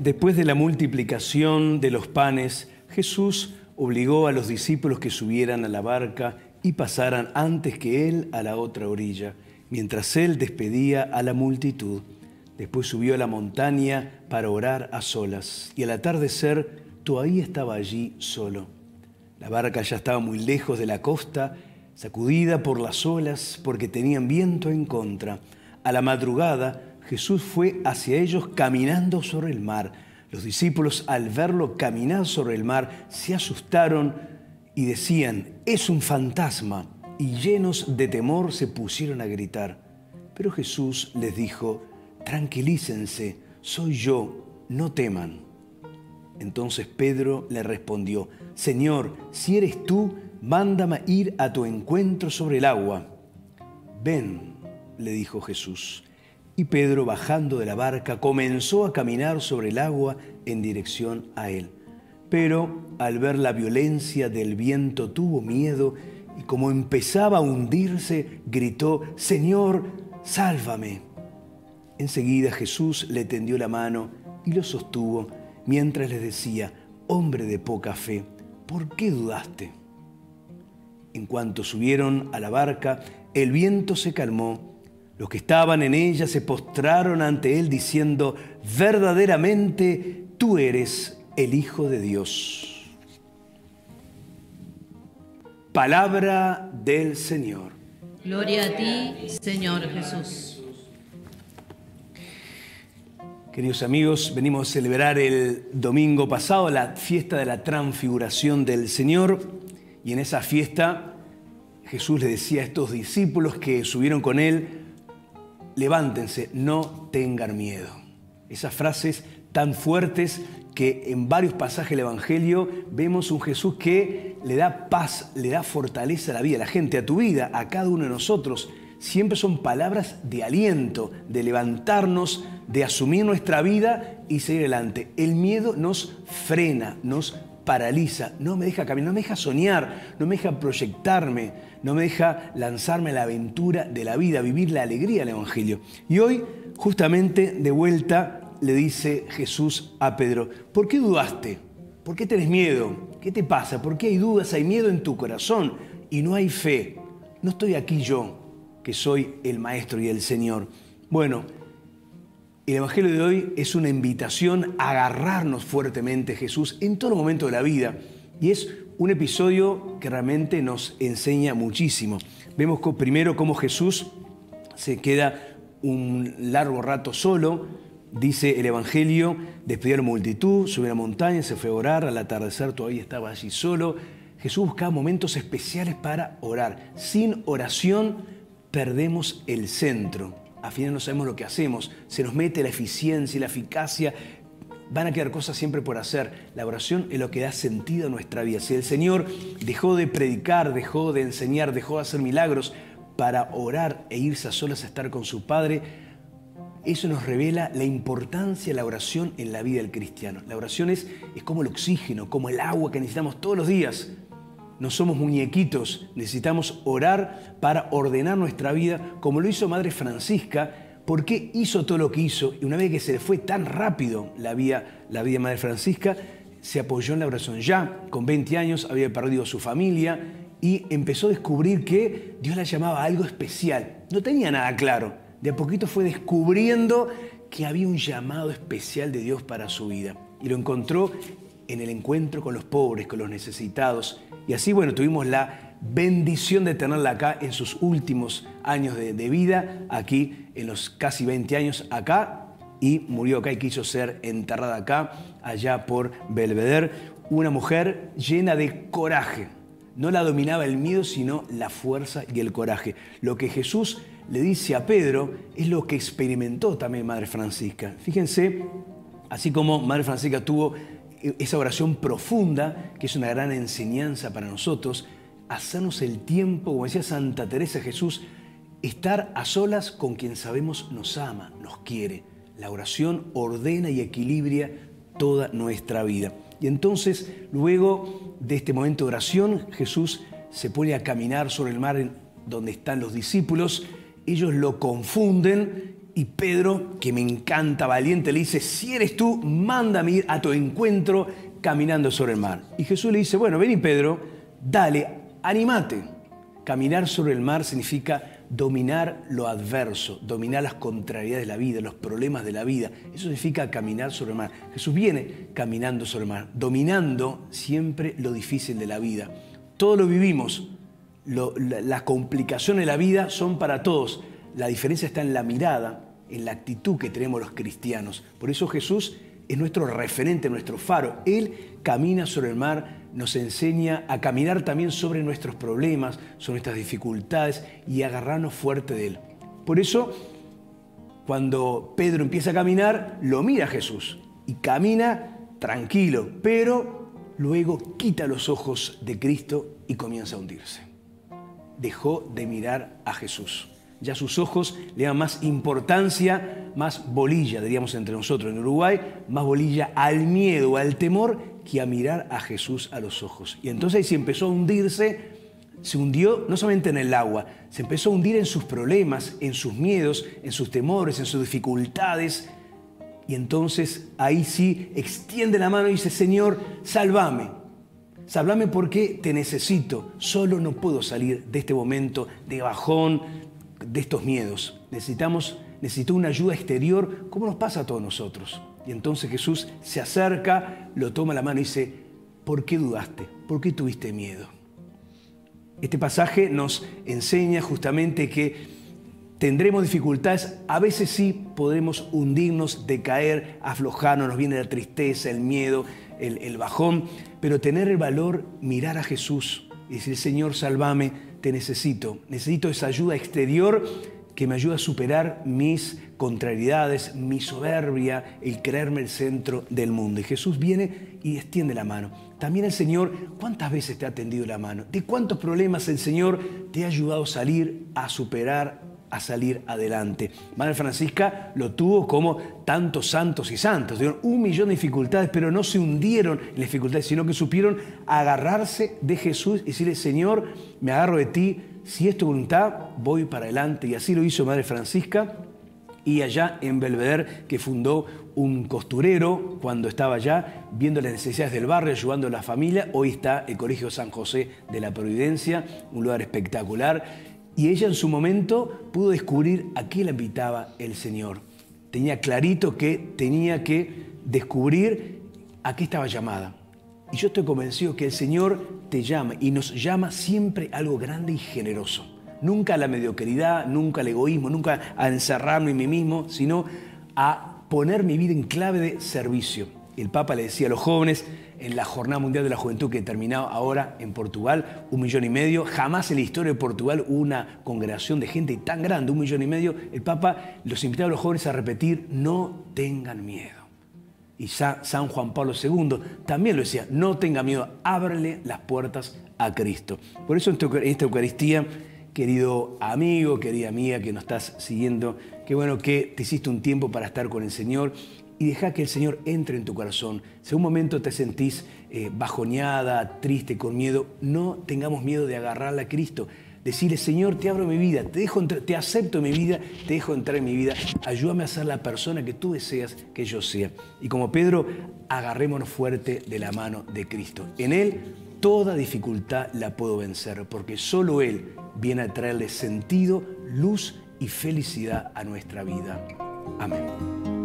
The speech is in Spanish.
Después de la multiplicación de los panes, Jesús obligó a los discípulos que subieran a la barca y pasaran antes que él a la otra orilla, mientras él despedía a la multitud. Después subió a la montaña para orar a solas, y al atardecer todavía estaba allí solo. La barca ya estaba muy lejos de la costa, sacudida por las olas porque tenían viento en contra. A la madrugada Jesús fue hacia ellos caminando sobre el mar. Los discípulos, al verlo caminar sobre el mar, se asustaron y decían: «Es un fantasma», y llenos de temor se pusieron a gritar. Pero Jesús les dijo: «Tranquilícense, soy yo, no teman». Entonces Pedro le respondió: «Señor, si eres tú, mándame ir a tu encuentro sobre el agua». «Ven», le dijo Jesús. Y Pedro, bajando de la barca, comenzó a caminar sobre el agua en dirección a él. Pero al ver la violencia del viento tuvo miedo y, como empezaba a hundirse, gritó: «Señor, sálvame». Enseguida Jesús le tendió la mano y lo sostuvo, mientras les decía: «Hombre de poca fe, ¿por qué dudaste?». En cuanto subieron a la barca, el viento se calmó. Los que estaban en ella se postraron ante él diciendo: «Verdaderamente tú eres el Hijo de Dios». Palabra del Señor. Gloria a ti, Señor Jesús. Queridos amigos, venimos a celebrar el domingo pasado la fiesta de la transfiguración del Señor, y en esa fiesta Jesús le decía a estos discípulos que subieron con él: «Levántense, no tengan miedo». Esas frases tan fuertes que en varios pasajes del Evangelio vemos un Jesús que le da paz, le da fortaleza a la vida, a la gente, a tu vida, a cada uno de nosotros. Siempre son palabras de aliento, de levantarnos, de asumir nuestra vida y seguir adelante. El miedo nos frena, nos paraliza, no me deja caminar, no me deja soñar, no me deja proyectarme, no me deja lanzarme a la aventura de la vida, vivir la alegría del Evangelio. Y hoy, justamente, de vuelta, le dice Jesús a Pedro: «¿Por qué dudaste? ¿Por qué tenés miedo? ¿Qué te pasa? ¿Por qué hay dudas, hay miedo en tu corazón y no hay fe? No estoy aquí yo, que soy el Maestro y el Señor». Bueno, el Evangelio de hoy es una invitación a agarrarnos fuertemente a Jesús en todo momento de la vida. Y es un episodio que realmente nos enseña muchísimo. Vemos primero cómo Jesús se queda un largo rato solo. Dice el Evangelio: despidió a la multitud, subió a la montaña, se fue a orar. Al atardecer todavía estaba allí solo. Jesús buscaba momentos especiales para orar. Sin oración perdemos el centro. Al final no sabemos lo que hacemos, se nos mete la eficiencia y la eficacia, van a quedar cosas siempre por hacer. La oración es lo que da sentido a nuestra vida. Si el Señor dejó de predicar, dejó de enseñar, dejó de hacer milagros para orar e irse a solas a estar con su Padre, eso nos revela la importancia de la oración en la vida del cristiano. La oración es como el oxígeno, como el agua que necesitamos todos los días. No somos muñequitos, necesitamos orar para ordenar nuestra vida, como lo hizo Madre Francisca. ¿Por qué hizo todo lo que hizo? Y una vez que se le fue tan rápido la vida de Madre Francisca, se apoyó en la oración. Ya con 20 años había perdido a su familia y empezó a descubrir que Dios la llamaba a algo especial. No tenía nada claro. De a poquito fue descubriendo que había un llamado especial de Dios para su vida. Y lo encontró en el encuentro con los pobres, con los necesitados. Y así, bueno, tuvimos la bendición de tenerla acá en sus últimos años de vida, aquí en los casi 20 años acá, y murió acá y quiso ser enterrada acá, allá por Belvedere. Una mujer llena de coraje. No la dominaba el miedo, sino la fuerza y el coraje. Lo que Jesús le dice a Pedro es lo que experimentó también Madre Francisca. Fíjense, así como Madre Francisca tuvo esa oración profunda, que es una gran enseñanza para nosotros, hacernos el tiempo, como decía Santa Teresa de Jesús, estar a solas con quien sabemos nos ama, nos quiere. La oración ordena y equilibra toda nuestra vida. Y entonces, luego de este momento de oración, Jesús se pone a caminar sobre el mar donde están los discípulos. Ellos lo confunden Y Pedro, que me encanta, valiente, le dice, si eres tú, mándame ir a tu encuentro caminando sobre el mar. Y Jesús le dice, bueno, vení Pedro, dale, anímate. Caminar sobre el mar significa dominar lo adverso, dominar las contrariedades de la vida, los problemas de la vida. Eso significa caminar sobre el mar. Jesús viene caminando sobre el mar, dominando siempre lo difícil de la vida. Todos lo vivimos, las complicaciones de la vida son para todos. La diferencia está en la mirada, en la actitud que tenemos los cristianos. Por eso Jesús es nuestro referente, nuestro faro. Él camina sobre el mar, nos enseña a caminar también sobre nuestros problemas, sobre nuestras dificultades y agarrarnos fuerte de Él. Por eso, cuando Pedro empieza a caminar, lo mira a Jesús y camina tranquilo, pero luego quita los ojos de Cristo y comienza a hundirse. Dejó de mirar a Jesús. Ya sus ojos le dan más importancia, más bolilla, diríamos entre nosotros en Uruguay, más bolilla al miedo, al temor, que a mirar a Jesús a los ojos. Y entonces ahí se empezó a hundirse, se hundió no solamente en el agua, se empezó a hundir en sus problemas, en sus miedos, en sus temores, en sus dificultades. Y entonces ahí sí extiende la mano y dice, Señor, sálvame. Sálvame porque te necesito. Solo no puedo salir de este momento de bajón, de estos miedos. Necesito una ayuda exterior, como nos pasa a todos nosotros. Y entonces Jesús se acerca, lo toma la mano y dice, ¿por qué dudaste? ¿Por qué tuviste miedo? Este pasaje nos enseña justamente que tendremos dificultades, a veces sí podremos hundirnos, decaer, aflojarnos, nos viene la tristeza, el miedo, el bajón, pero tener el valor, mirar a Jesús y decir, Señor, sálvame, te necesito esa ayuda exterior que me ayuda a superar mis contrariedades, mi soberbia, el creerme el centro del mundo. Y Jesús viene y extiende la mano. También el Señor, ¿cuántas veces te ha tendido la mano? ¿De cuántos problemas el Señor te ha ayudado a salir, a superar, a salir adelante? Madre Francisca lo tuvo como tantos santos y santos. Tuvieron 1.000.000 de dificultades, pero no se hundieron en las dificultades, sino que supieron agarrarse de Jesús y decirle, Señor, me agarro de ti, si es tu voluntad, voy para adelante. Y así lo hizo Madre Francisca. Y allá en Belvedere, que fundó un costurero cuando estaba allá, viendo las necesidades del barrio, ayudando a la familia. Hoy está el Colegio San José de la Providencia, un lugar espectacular. Y ella en su momento pudo descubrir a qué la invitaba el Señor. Tenía clarito que tenía que descubrir a qué estaba llamada. Y yo estoy convencido que el Señor te llama y nos llama siempre a algo grande y generoso. Nunca a la mediocridad, nunca al egoísmo, nunca a encerrarme en mí mismo, sino a poner mi vida en clave de servicio. El Papa le decía a los jóvenes en la Jornada Mundial de la Juventud que terminaba ahora en Portugal, 1,5 millones, jamás en la historia de Portugal hubo una congregación de gente tan grande, 1,5 millones. El Papa los invitaba a los jóvenes a repetir, no tengan miedo. Y San Juan Pablo II también lo decía, no tenga miedo, ábrele las puertas a Cristo. Por eso en esta Eucaristía, querido amigo, querida amiga que nos estás siguiendo, qué bueno que te hiciste un tiempo para estar con el Señor y deja que el Señor entre en tu corazón. Si en un momento te sentís bajoneada, triste, con miedo, no tengamos miedo de agarrarla a Cristo. Decirle, Señor, te abro mi vida, te acepto en mi vida, te dejo entrar en mi vida, ayúdame a ser la persona que tú deseas que yo sea. Y como Pedro, agarrémonos fuerte de la mano de Cristo. En Él toda dificultad la puedo vencer, porque solo Él viene a traerle sentido, luz y felicidad a nuestra vida. Amén.